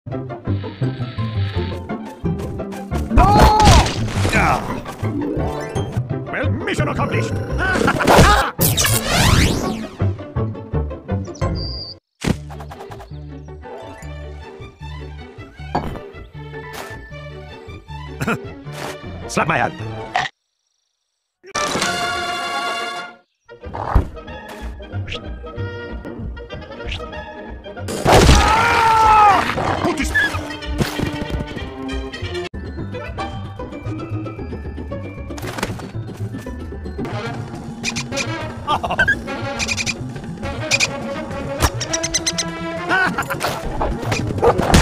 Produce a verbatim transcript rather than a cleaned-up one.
No! Ah. Well, mission accomplished. Slap my hand. Ah! Pootis! Oh.